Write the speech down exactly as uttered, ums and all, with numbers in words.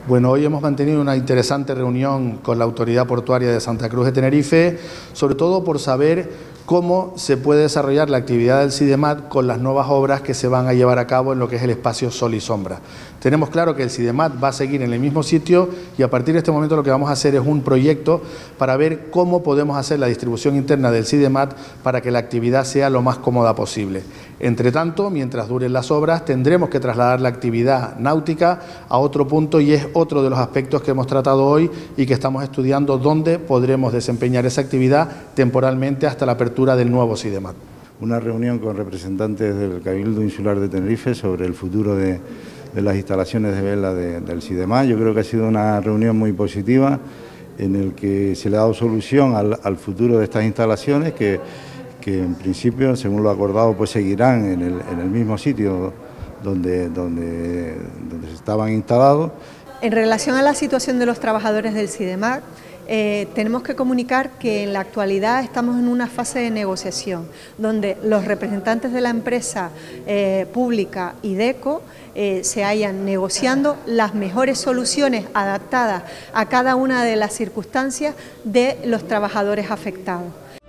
Bueno, hoy hemos mantenido una interesante reunión con la Autoridad Portuaria de Santa Cruz de Tenerife, sobre todo por saber cómo se puede desarrollar la actividad del SIDEMAT con las nuevas obras que se van a llevar a cabo en lo que es el espacio Sol y Sombra. Tenemos claro que el SIDEMAT va a seguir en el mismo sitio y a partir de este momento lo que vamos a hacer es un proyecto para ver cómo podemos hacer la distribución interna del SIDEMAT para que la actividad sea lo más cómoda posible. Entre tanto, mientras duren las obras, tendremos que trasladar la actividad náutica a otro punto y es otro de los aspectos que hemos tratado hoy y que estamos estudiando dónde podremos desempeñar esa actividad temporalmente hasta la apertura del nuevo SIDEMAT. Una reunión con representantes del Cabildo Insular de Tenerife sobre el futuro de, de las instalaciones de vela de, del SIDEMAT. Yo creo que ha sido una reunión muy positiva en el que se le ha dado solución al, al futuro de estas instalaciones que, que en principio, según lo acordado, pues seguirán en el, en el mismo sitio donde, donde, donde estaban instalados. En relación a la situación de los trabajadores del SIDEMAT, eh, tenemos que comunicar que en la actualidad estamos en una fase de negociación donde los representantes de la empresa eh, pública y DECO eh, se hallan negociando las mejores soluciones adaptadas a cada una de las circunstancias de los trabajadores afectados.